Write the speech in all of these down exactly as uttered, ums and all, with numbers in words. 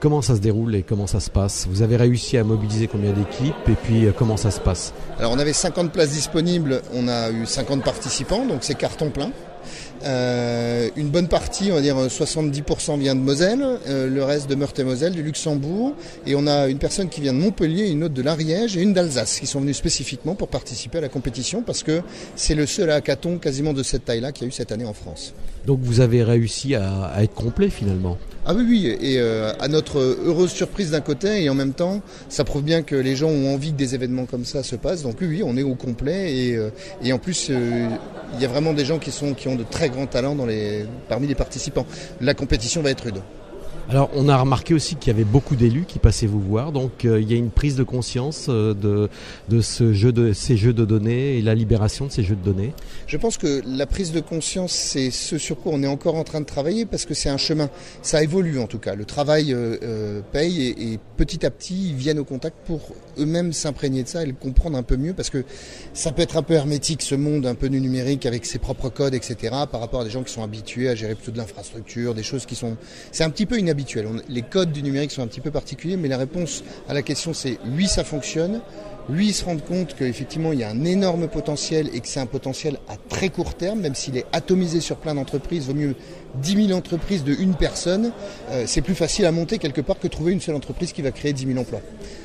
comment ça se déroule et comment ça se passe? Vous avez réussi à mobiliser combien d'équipes et puis euh, comment ça se passe? Alors on avait cinquante places disponibles, on a eu cinquante participants, donc c'est carton plein. Euh, une bonne partie, on va dire soixante-dix pour cent vient de Moselle, euh, le reste de Meurthe-et-Moselle, du Luxembourg, et on a une personne qui vient de Montpellier, une autre de l'Ariège et une d'Alsace qui sont venues spécifiquement pour participer à la compétition parce que c'est le seul hackathon quasiment de cette taille-là qu'il y a eu cette année en France. Donc vous avez réussi à, à être complet finalement? Ah oui, oui, et euh, à notre heureuse surprise d'un côté, et en même temps, ça prouve bien que les gens ont envie que des événements comme ça se passent. Donc oui, oui, on est au complet, et, euh, et en plus, euh, il y a vraiment des gens qui, sont, qui ont de très grands talents dans les, parmi les participants. La compétition va être rude. Alors on a remarqué aussi qu'il y avait beaucoup d'élus qui passaient vous voir, donc euh, il y a une prise de conscience euh, de, de, ce jeu de ces jeux de données et la libération de ces jeux de données. Je pense que la prise de conscience, c'est ce sur quoi on est encore en train de travailler parce que c'est un chemin. Ça évolue en tout cas. Le travail euh, euh, paye et, et petit à petit ils viennent au contact pour eux-mêmes s'imprégner de ça et le comprendre un peu mieux parce que ça peut être un peu hermétique ce monde un peu du numérique avec ses propres codes, et cetera par rapport à des gens qui sont habitués à gérer plutôt de l'infrastructure, des choses qui sont... C'est un petit peu inhabituel. Les codes du numérique sont un petit peu particuliers, mais la réponse à la question c'est oui, ça fonctionne. Oui, ils se rendent compte qu'effectivement il y a un énorme potentiel et que c'est un potentiel à très court terme, même s'il est atomisé sur plein d'entreprises, vaut mieux dix mille entreprises de une personne. Euh, c'est plus facile à monter quelque part que trouver une seule entreprise qui va créer dix mille emplois.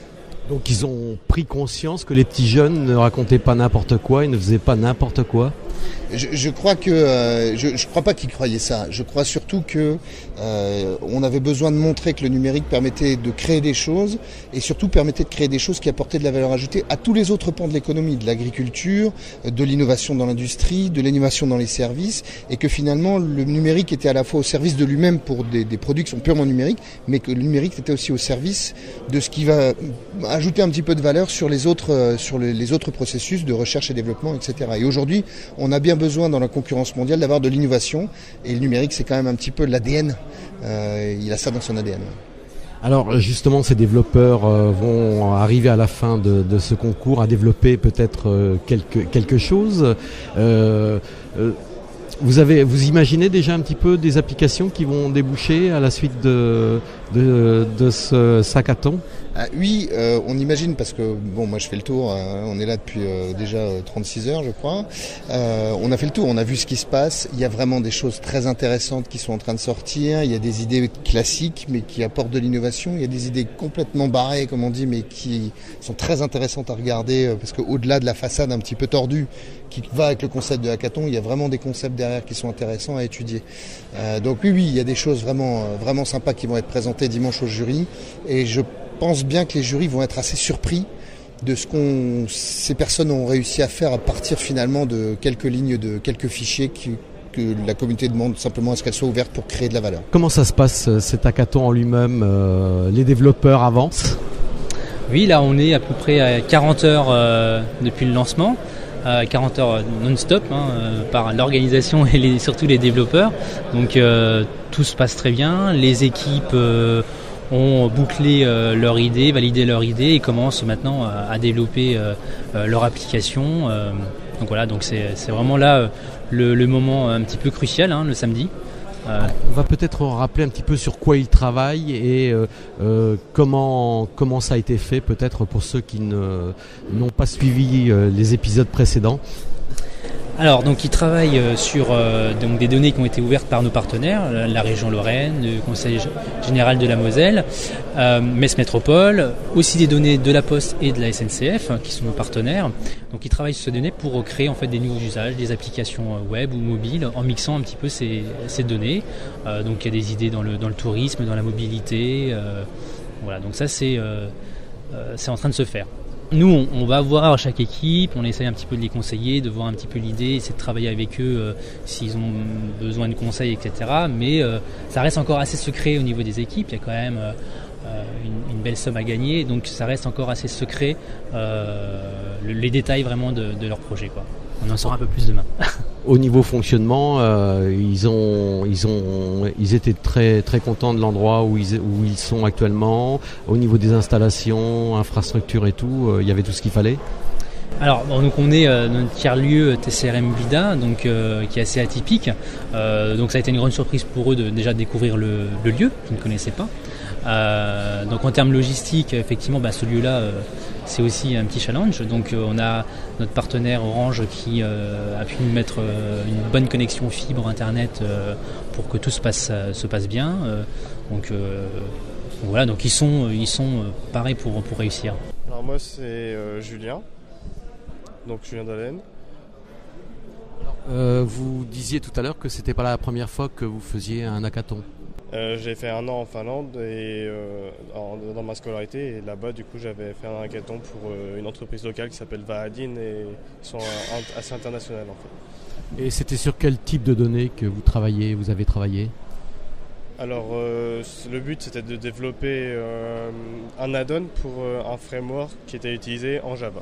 Donc ils ont pris conscience que les petits jeunes ne racontaient pas n'importe quoi, ils ne faisaient pas n'importe quoi. Je, je crois que euh, je, je crois pas qu'ils croyaient ça. Je crois surtout que euh, on avait besoin de montrer que le numérique permettait de créer des choses et surtout permettait de créer des choses qui apportaient de la valeur ajoutée à tous les autres pans de l'économie, de l'agriculture, de l'innovation dans l'industrie, de l'innovation dans les services, et que finalement le numérique était à la fois au service de lui-même pour des, des produits qui sont purement numériques, mais que le numérique était aussi au service de ce qui va ajouter un petit peu de valeur sur les autres sur les, les autres processus de recherche et développement, et cetera. Et aujourd'hui, on a bien besoin dans la concurrence mondiale d'avoir de l'innovation et le numérique c'est quand même un petit peu l'A D N, euh, il a ça dans son A D N. Alors justement ces développeurs euh, vont arriver à la fin de, de ce concours à développer peut-être euh, quelque, quelque chose. Euh, euh, vous, avez, vous imaginez déjà un petit peu des applications qui vont déboucher à la suite de, de, de ce hackathon? Ah, oui, euh, on imagine parce que bon, moi je fais le tour. Hein, on est là depuis euh, déjà trente-six heures, je crois. Euh, on a fait le tour, on a vu ce qui se passe. Il y a vraiment des choses très intéressantes qui sont en train de sortir. Il y a des idées classiques, mais qui apportent de l'innovation. Il y a des idées complètement barrées, comme on dit, mais qui sont très intéressantes à regarder euh, parce qu'au-delà de la façade un petit peu tordue qui va avec le concept de hackathon, il y a vraiment des concepts derrière qui sont intéressants à étudier. Euh, donc oui, oui, il y a des choses vraiment, vraiment sympas qui vont être présentées dimanche au jury, et je Je pense bien que les jurys vont être assez surpris de ce qu'on ces personnes ont réussi à faire à partir finalement de quelques lignes, de quelques fichiers qui, que la communauté demande simplement à ce qu'elles soient ouvertes pour créer de la valeur. Comment ça se passe cet hackathon en lui-même? euh, Les développeurs avancent? Oui, là on est à peu près à quarante heures euh, depuis le lancement. Euh, quarante heures non-stop hein, euh, par l'organisation et les, surtout les développeurs. Donc euh, tout se passe très bien. Les équipes euh, ont bouclé euh, leur idée, validé leur idée et commencent maintenant à, à développer euh, euh, leur application. Euh, donc voilà, donc c'est, c'est vraiment là euh, le, le moment un petit peu crucial, hein, le samedi. Euh, On va peut-être rappeler un petit peu sur quoi ils travaillent et euh, euh, comment, comment ça a été fait, peut-être pour ceux qui ne, n'ont pas suivi euh, les épisodes précédents. Alors, donc, ils travaillent sur euh, donc, des données qui ont été ouvertes par nos partenaires, la, la région Lorraine, le Conseil général de la Moselle, euh, Metz Métropole, aussi des données de la Poste et de la S N C F, hein, qui sont nos partenaires. Donc, ils travaillent sur ces données pour créer en fait des nouveaux usages, des applications web ou mobiles, en mixant un petit peu ces, ces données. Euh, donc, il y a des idées dans le, dans le tourisme, dans la mobilité. Euh, voilà, donc ça, c'est, euh, euh, c'est en train de se faire. Nous, on, on va voir à chaque équipe, on essaye un petit peu de les conseiller, de voir un petit peu l'idée, essayer de travailler avec eux euh, s'ils ont besoin de conseils, et cetera. Mais euh, ça reste encore assez secret au niveau des équipes. Il y a quand même euh, une, une belle somme à gagner, donc ça reste encore assez secret euh, le, les détails vraiment de, de leur projet, quoi. On en saura un peu plus demain. Au niveau fonctionnement, euh, ils ont, ils ont, ils étaient très, très contents de l'endroit où ils, où ils sont actuellement. Au niveau des installations, infrastructures et tout, euh, il y avait tout ce qu'il fallait. Alors, bon, donc on est euh, dans notre tiers-lieu T C R M Vida, donc euh, qui est assez atypique. Euh, donc ça a été une grande surprise pour eux de déjà découvrir le, le lieu qu'ils ne connaissaient pas. Euh, donc en termes logistiques, effectivement, bah, ce lieu-là, euh, c'est aussi un petit challenge. Donc euh, on a notre partenaire Orange qui euh, a pu nous mettre euh, une bonne connexion fibre internet euh, pour que tout se passe, euh, se passe bien. Euh, donc, euh, donc voilà, donc ils sont, ils sont euh, pareils pour, pour réussir. Alors moi c'est euh, Julien, donc Julien Dallène. Euh, vous disiez tout à l'heure que c'était pas la première fois que vous faisiez un hackathon. Euh, j'ai fait un an en Finlande et euh, en, dans ma scolarité, et là-bas du coup j'avais fait un hackathon pour euh, une entreprise locale qui s'appelle Vaadin, et ils sont un, assez internationaux en fait. Et c'était sur quel type de données que vous travaillez, vous avez travaillé? Alors euh, le but c'était de développer euh, un add-on pour euh, un framework qui était utilisé en Java.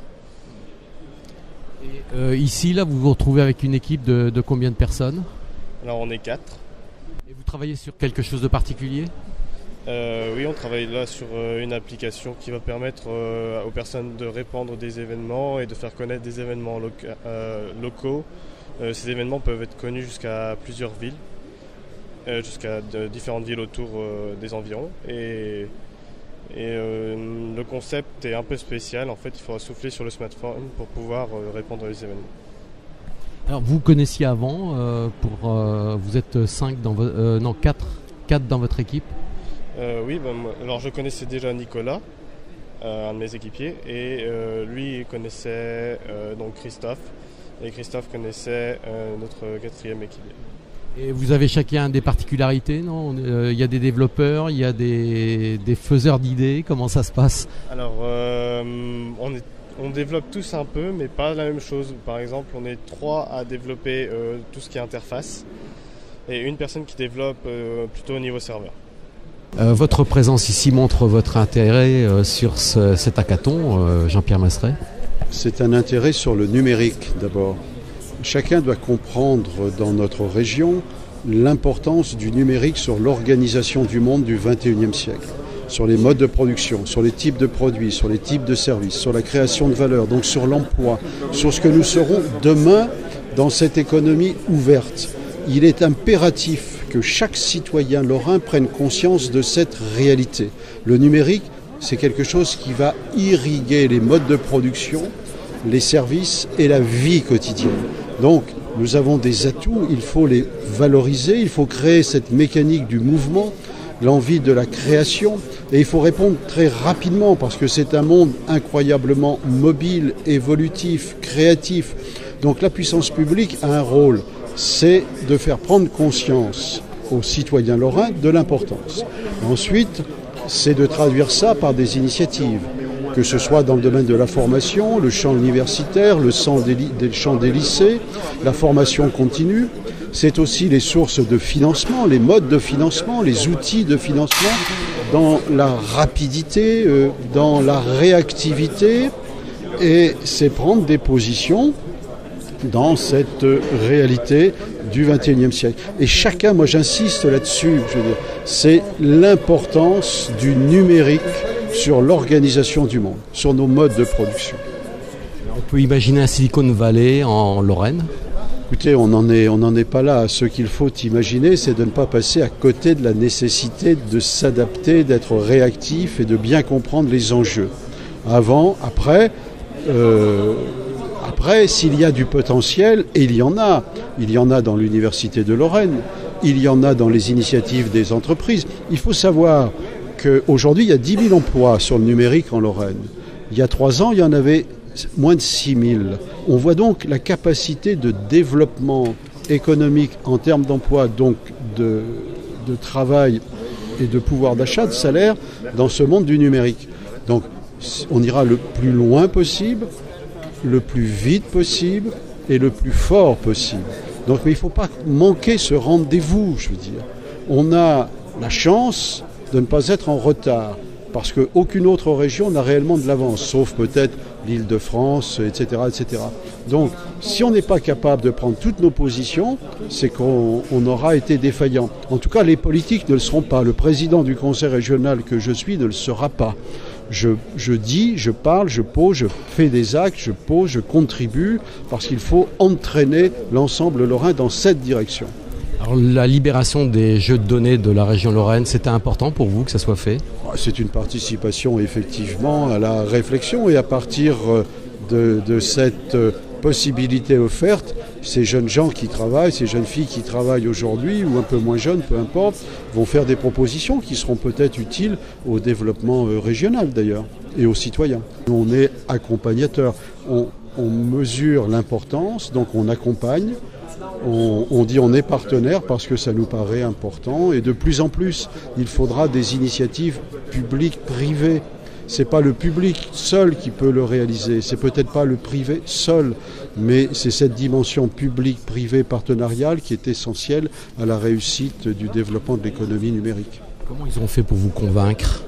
Et, euh, ici là vous vous retrouvez avec une équipe de, de combien de personnes? Alors on est quatre. Et vous travaillez sur quelque chose de particulier? euh, Oui, on travaille là sur euh, une application qui va permettre euh, aux personnes de répandre des événements et de faire connaître des événements loca- euh, locaux. Euh, ces événements peuvent être connus jusqu'à plusieurs villes, euh, jusqu'à de, différentes villes autour euh, des environs. Et, et euh, le concept est un peu spécial. En fait, il faudra souffler sur le smartphone pour pouvoir euh, répandre les événements. Alors vous connaissiez avant, euh, pour, euh, vous êtes cinq dans votre, euh, non quatre, quatre dans votre équipe. Euh, oui, ben, moi, alors je connaissais déjà Nicolas, euh, un de mes équipiers, et euh, lui il connaissait euh, donc Christophe, et Christophe connaissait euh, notre quatrième équipier. Et vous avez chacun des particularités, non? Il euh, y a des développeurs, il y a des, des faiseurs d'idées, comment ça se passe? Alors euh, on est On développe tous un peu, mais pas la même chose. Par exemple, on est trois à développer euh, tout ce qui est interface, et une personne qui développe euh, plutôt au niveau serveur. Euh, votre présence ici montre votre intérêt euh, sur ce, cet hackathon, euh, Jean-Pierre Masseret. C'est un intérêt sur le numérique d'abord. Chacun doit comprendre dans notre région l'importance du numérique sur l'organisation du monde du vingt et unième siècle. Sur les modes de production, sur les types de produits, sur les types de services, sur la création de valeur, donc sur l'emploi, sur ce que nous serons demain dans cette économie ouverte. Il est impératif que chaque citoyen lorrain prenne conscience de cette réalité. Le numérique, c'est quelque chose qui va irriguer les modes de production, les services et la vie quotidienne. Donc, nous avons des atouts, il faut les valoriser, il faut créer cette mécanique du mouvement, l'envie de la création, et il faut répondre très rapidement parce que c'est un monde incroyablement mobile, évolutif, créatif. Donc la puissance publique a un rôle, c'est de faire prendre conscience aux citoyens lorrains de l'importance. Ensuite, c'est de traduire ça par des initiatives, que ce soit dans le domaine de la formation, le champ universitaire, le champ des, le champ des lycées, la formation continue. C'est aussi les sources de financement, les modes de financement, les outils de financement, dans la rapidité, euh, dans la réactivité, et c'est prendre des positions dans cette réalité du vingt et unième siècle. Et chacun, moi j'insiste là-dessus, je veux dire, c'est l'importance du numérique sur l'organisation du monde, sur nos modes de production. On peut imaginer un Silicon Valley en Lorraine. Écoutez, on n'en est, on n'en est pas là. Ce qu'il faut imaginer, c'est de ne pas passer à côté de la nécessité de s'adapter, d'être réactif et de bien comprendre les enjeux. Avant, après, euh, après, s'il y a du potentiel, et il y en a, il y en a dans l'Université de Lorraine, il y en a dans les initiatives des entreprises. Il faut savoir qu'aujourd'hui, il y a dix mille emplois sur le numérique en Lorraine. Il y a trois ans, il y en avait moins de six mille. On voit donc la capacité de développement économique en termes d'emploi, donc de, de travail et de pouvoir d'achat, de salaire, dans ce monde du numérique. Donc on ira le plus loin possible, le plus vite possible et le plus fort possible. Donc mais il ne faut pas manquer ce rendez-vous, je veux dire. On a la chance de ne pas être en retard, parce qu'aucune autre région n'a réellement de l'avance, sauf peut-être l'Île-de-France, et cetera, et cetera. Donc, si on n'est pas capable de prendre toutes nos positions, c'est qu'on on aura été défaillant. En tout cas, les politiques ne le seront pas. Le président du conseil régional que je suis ne le sera pas. Je, je dis, je parle, je pose, je fais des actes, je pose, je contribue, parce qu'il faut entraîner l'ensemble lorrain dans cette direction. Alors, la libération des jeux de données de la région Lorraine, c'était important pour vous que ça soit fait? C'est une participation effectivement à la réflexion, et à partir de, de cette possibilité offerte, ces jeunes gens qui travaillent, ces jeunes filles qui travaillent aujourd'hui, ou un peu moins jeunes, peu importe, vont faire des propositions qui seront peut-être utiles au développement régional d'ailleurs, et aux citoyens. On est accompagnateur, on, on mesure l'importance, donc on accompagne. On, on dit on est partenaire parce que ça nous paraît important, et de plus en plus il faudra des initiatives publiques, privées. C'est pas le public seul qui peut le réaliser, c'est peut-être pas le privé seul, mais c'est cette dimension publique-privée partenariale qui est essentielle à la réussite du développement de l'économie numérique. Comment ils ont fait pour vous convaincre?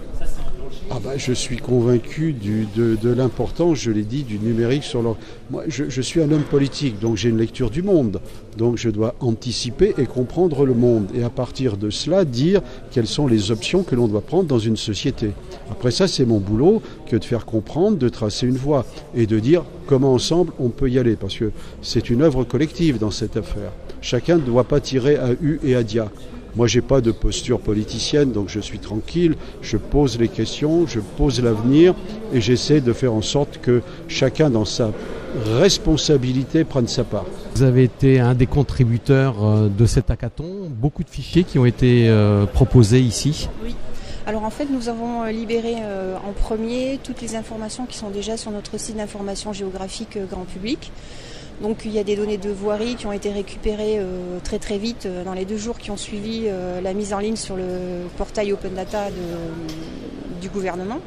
Ah bah, je suis convaincu du, de, de l'importance, je l'ai dit, du numérique sur leur... Moi, je, je suis un homme politique, donc j'ai une lecture du monde. Donc je dois anticiper et comprendre le monde. Et à partir de cela, dire quelles sont les options que l'on doit prendre dans une société. Après ça, c'est mon boulot que de faire comprendre, de tracer une voie et de dire comment ensemble on peut y aller. Parce que c'est une œuvre collective dans cette affaire. Chacun ne doit pas tirer à U et à Dia. Moi, je n'ai pas de posture politicienne, donc je suis tranquille, je pose les questions, je pose l'avenir, et j'essaie de faire en sorte que chacun, dans sa responsabilité, prenne sa part. Vous avez été un des contributeurs de cet hackathon, beaucoup de fichiers qui ont été euh, proposés ici. Oui. Alors en fait, nous avons libéré euh, en premier toutes les informations qui sont déjà sur notre site d'information géographique euh, grand public. Donc il y a des données de voirie qui ont été récupérées euh, très très vite euh, dans les deux jours qui ont suivi euh, la mise en ligne sur le portail Open Data de, du gouvernement.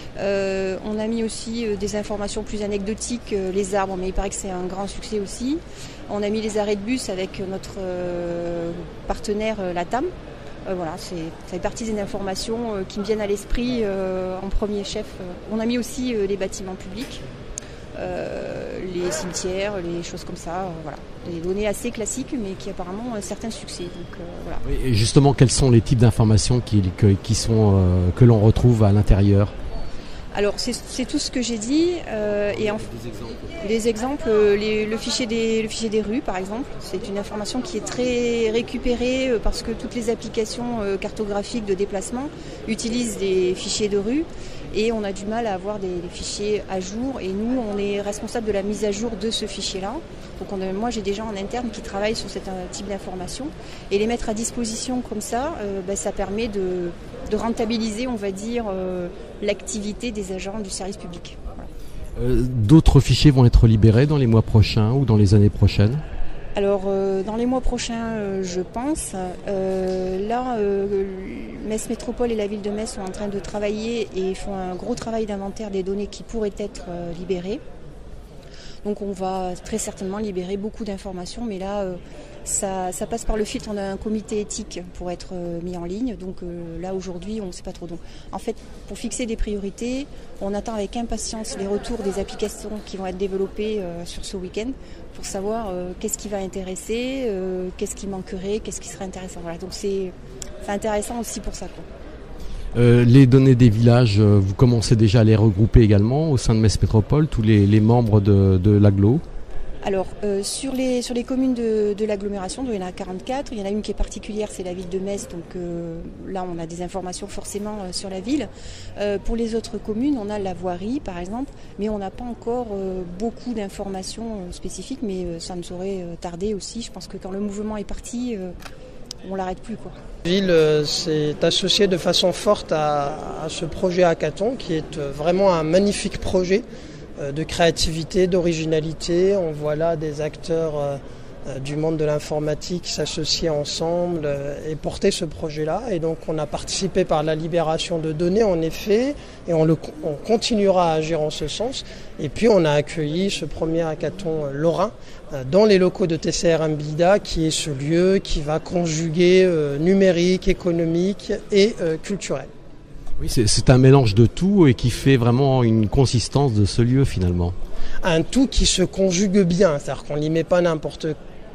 Euh, on a mis aussi euh, des informations plus anecdotiques, euh, les arbres, mais il paraît que c'est un grand succès aussi. On a mis les arrêts de bus avec notre euh, partenaire euh, Latam. Euh, voilà, c'est, ça fait partie des informations euh, qui me viennent à l'esprit euh, en premier chef. On a mis aussi euh, les bâtiments publics. Euh, les cimetières, les choses comme ça, euh, voilà. Des données assez classiques mais qui apparemment ont un certain succès. Donc, euh, voilà. Et justement, quels sont les types d'informations qui, que, qui sont, euh, que l'on retrouve à l'intérieur? Alors c'est, c'est tout ce que j'ai dit. Euh, et en, des exemples, des exemples les, le, fichier des, le fichier des rues par exemple, c'est une information qui est très récupérée euh, parce que toutes les applications euh, cartographiques de déplacement utilisent des fichiers de rue. Et on a du mal à avoir des, des fichiers à jour. Et nous, on est responsable de la mise à jour de ce fichier-là. Donc on a, moi, j'ai des gens en interne qui travaillent sur ce type d'informations. Et les mettre à disposition comme ça, euh, ben, ça permet de, de rentabiliser, on va dire, euh, l'activité des agents du service public. Voilà. Euh, d'autres fichiers vont être libérés dans les mois prochains ou dans les années prochaines? Alors euh, dans les mois prochains, euh, je pense. Euh, là, euh, Metz Métropole et la ville de Metz sont en train de travailler et font un gros travail d'inventaire des données qui pourraient être euh, libérées. Donc on va très certainement libérer beaucoup d'informations, mais là, euh, ça, ça passe par le filtre. On a un comité éthique pour être euh, mis en ligne. Donc euh, là, aujourd'hui, on ne sait pas trop. Donc, en fait, pour fixer des priorités, on attend avec impatience les retours des applications qui vont être développées euh, sur ce week-end pour savoir euh, qu'est-ce qui va intéresser, euh, qu'est-ce qui manquerait, qu'est-ce qui serait intéressant. Voilà. Donc c'est, c'est intéressant aussi pour ça, quoi. Euh, les données des villages, euh, vous commencez déjà à les regrouper également au sein de Metz Métropole, tous les, les membres de, de l'agglo? Alors, euh, sur, les, sur les communes de, de l'agglomération, il y en a quarante-quatre, il y en a une qui est particulière, c'est la ville de Metz, donc euh, là on a des informations forcément euh, sur la ville. Euh, pour les autres communes, on a la voirie par exemple, mais on n'a pas encore euh, beaucoup d'informations euh, spécifiques, mais euh, ça ne saurait euh, tarder aussi. Je pense que quand le mouvement est parti, euh, on ne l'arrête plus, quoi. La ville euh, s'est associée de façon forte à, à ce projet hackathon qui est euh, vraiment un magnifique projet de créativité, d'originalité. On voit là des acteurs euh, du monde de l'informatique s'associer ensemble euh, et porter ce projet-là. Et donc on a participé par la libération de données en effet, et on, le, on continuera à agir en ce sens. Et puis on a accueilli ce premier hackathon euh, lorrain euh, dans les locaux de T C R M Blida, qui est ce lieu qui va conjuguer euh, numérique, économique et euh, culturel. Oui, c'est, c'est un mélange de tout et qui fait vraiment une consistance de ce lieu finalement. Un tout qui se conjugue bien, c'est-à-dire qu'on n'y met pas n'importe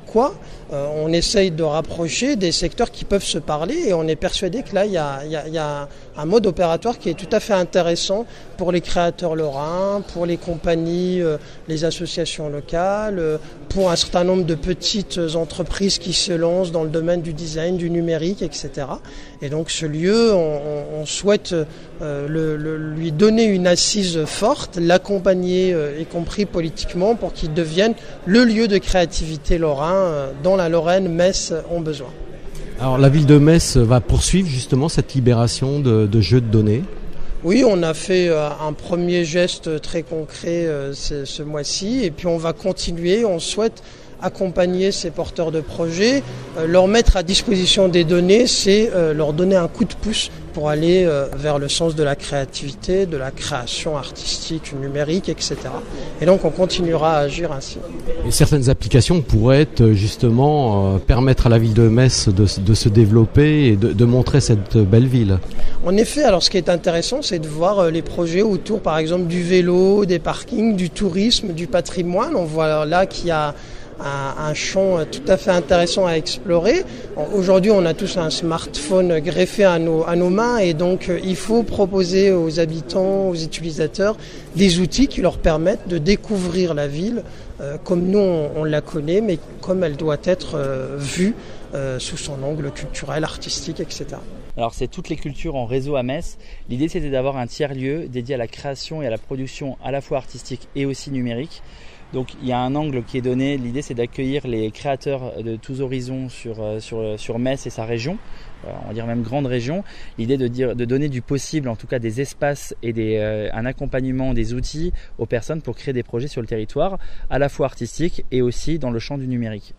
Pourquoi ? euh, On essaye de rapprocher des secteurs qui peuvent se parler et on est persuadé que là, il y a, il y a, il y a un mode opératoire qui est tout à fait intéressant pour les créateurs lorrains, pour les compagnies, euh, les associations locales, euh, pour un certain nombre de petites entreprises qui se lancent dans le domaine du design, du numérique, et cetera. Et donc ce lieu, on, on souhaite euh, le, le, lui donner une assise forte, l'accompagner, euh, y compris politiquement, pour qu'il devienne le lieu de créativité lorrain euh, dont la Lorraine, Metz ont besoin. Alors la ville de Metz va poursuivre justement cette libération de, de jeux de données. Oui, on a fait euh, un premier geste très concret euh, ce, ce mois-ci et puis on va continuer, on souhaite accompagner ces porteurs de projets, euh, leur mettre à disposition des données, c'est euh, leur donner un coup de pouce pour aller euh, vers le sens de la créativité, de la création artistique, numérique, et cetera. Et donc on continuera à agir ainsi. Et certaines applications pourraient être, justement euh, permettre à la ville de Metz de, de se développer et de, de montrer cette belle ville. En effet, alors ce qui est intéressant, c'est de voir euh, les projets autour, par exemple, du vélo, des parkings, du tourisme, du patrimoine. On voit là qu'il y a un, un champ tout à fait intéressant à explorer. Aujourd'hui, on a tous un smartphone greffé à nos, à nos mains et donc il faut proposer aux habitants, aux utilisateurs, des outils qui leur permettent de découvrir la ville euh, comme nous on, on la connaît, mais comme elle doit être euh, vue euh, sous son angle culturel, artistique, et cetera. Alors c'est toutes les cultures en réseau à Metz. L'idée c'était d'avoir un tiers-lieu dédié à la création et à la production à la fois artistique et aussi numérique. Donc il y a un angle qui est donné, l'idée c'est d'accueillir les créateurs de tous horizons sur, sur, sur Metz et sa région, on va dire même grande région. L'idée de, dire, de donner du possible, en tout cas des espaces et des, euh, un accompagnement, des outils aux personnes pour créer des projets sur le territoire, à la fois artistiques et aussi dans le champ du numérique.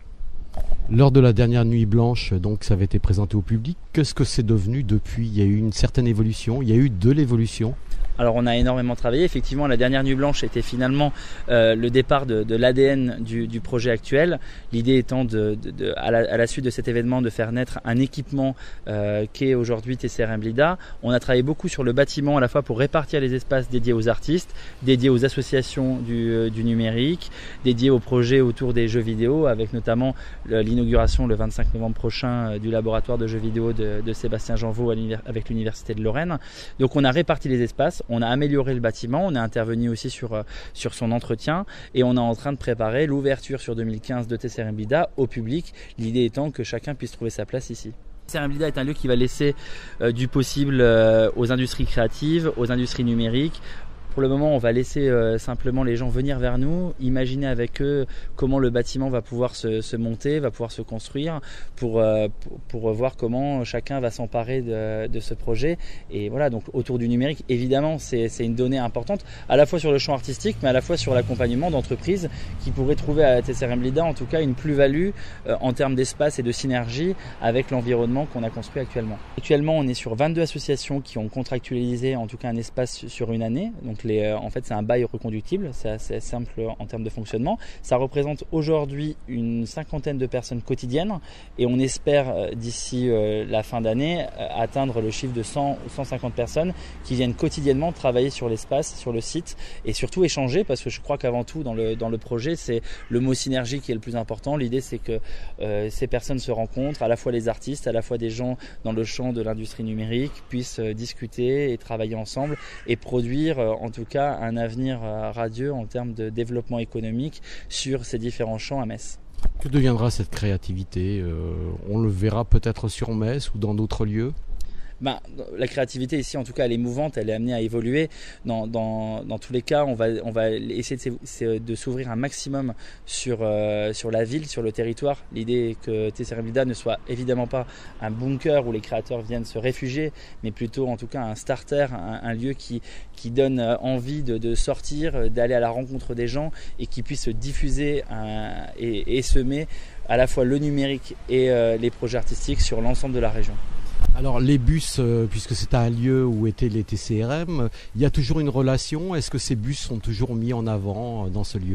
Lors de la dernière nuit blanche, donc ça avait été présenté au public. Qu'est-ce que c'est devenu depuis ? Il y a eu une certaine évolution, il y a eu de l'évolution. Alors on a énormément travaillé. Effectivement, la dernière nuit blanche était finalement euh, le départ de, de l'A D N du, du projet actuel. L'idée étant, de, de, de, à, la, à la suite de cet événement, de faire naître un équipement euh, qu'est aujourd'hui T C R M Blida. On a travaillé beaucoup sur le bâtiment à la fois pour répartir les espaces dédiés aux artistes, dédiés aux associations du, euh, du numérique, dédiés aux projets autour des jeux vidéo, avec notamment l'inauguration le vingt-cinq novembre prochain euh, du laboratoire de jeux vidéo de, de Sébastien Janvaux avec l'Université de Lorraine. Donc on a réparti les espaces. On a amélioré le bâtiment, on a intervenu aussi sur, sur son entretien et on est en train de préparer l'ouverture sur deux mille quinze de T C R M Blida au public, l'idée étant que chacun puisse trouver sa place ici. T C R M Blida est un lieu qui va laisser euh, du possible euh, aux industries créatives, aux industries numériques. Pour le moment, on va laisser euh, simplement les gens venir vers nous, imaginer avec eux comment le bâtiment va pouvoir se, se monter, va pouvoir se construire pour, euh, pour, pour voir comment chacun va s'emparer de, de ce projet. Et voilà, donc autour du numérique, évidemment, c'est une donnée importante, à la fois sur le champ artistique, mais à la fois sur l'accompagnement d'entreprises qui pourraient trouver à T C R M Blida, en tout cas, une plus-value euh, en termes d'espace et de synergie avec l'environnement qu'on a construit actuellement. Actuellement, on est sur vingt-deux associations qui ont contractualisé, en tout cas, un espace sur une année. Donc, Les, euh, en fait, c'est un bail reconductible, c'est assez simple en termes de fonctionnement. Ça représente aujourd'hui une cinquantaine de personnes quotidiennes et on espère euh, d'ici euh, la fin d'année euh, atteindre le chiffre de cent ou cent cinquante personnes qui viennent quotidiennement travailler sur l'espace, sur le site et surtout échanger parce que je crois qu'avant tout dans le, dans le projet, c'est le mot synergie qui est le plus important. L'idée, c'est que euh, ces personnes se rencontrent, à la fois les artistes, à la fois des gens dans le champ de l'industrie numérique, puissent euh, discuter et travailler ensemble et produire euh, en tout cas un avenir radieux en termes de développement économique sur ces différents champs à Metz. Que deviendra cette créativité ? euh, On le verra peut-être sur Metz ou dans d'autres lieux ? Ben, la créativité ici, en tout cas, elle est mouvante, elle est amenée à évoluer. Dans, dans, dans tous les cas, on va, on va essayer de, de s'ouvrir un maximum sur, euh, sur la ville, sur le territoire. L'idée est que T C R M Blida ne soit évidemment pas un bunker où les créateurs viennent se réfugier, mais plutôt en tout cas un starter, un, un lieu qui, qui donne envie de, de sortir, d'aller à la rencontre des gens et qui puisse se diffuser un, et, et semer à la fois le numérique et euh, les projets artistiques sur l'ensemble de la région. Alors les bus, euh, puisque c'est un lieu où étaient les T C R M, il y a toujours une relation. Est-ce que ces bus sont toujours mis en avant euh, dans ce lieu ?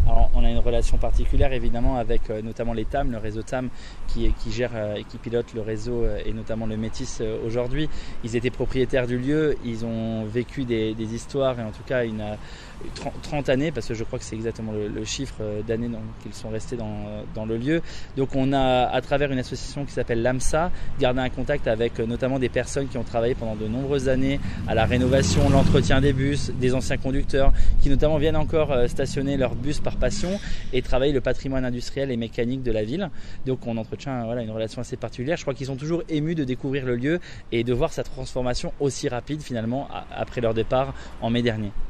Alors, on a une relation particulière évidemment avec euh, notamment les T A M, le réseau T A M qui, qui gère euh, et qui pilote le réseau euh, et notamment le Métis euh, aujourd'hui. Ils étaient propriétaires du lieu, ils ont vécu des, des histoires et en tout cas une, une trente années, parce que je crois que c'est exactement le, le chiffre d'années qu'ils sont restés dans, dans le lieu. Donc on a, à travers une association qui s'appelle l'AMSA, gardé un contact avec euh, notamment des personnes qui ont travaillé pendant de nombreuses années à la rénovation, l'entretien des bus, des anciens conducteurs qui notamment viennent encore euh, stationner leurs bus par passion et travailler le patrimoine industriel et mécanique de la ville. Donc on entretient voilà, une relation assez particulière. Je crois qu'ils sont toujours émus de découvrir le lieu et de voir sa transformation aussi rapide finalement après leur départ en mai dernier.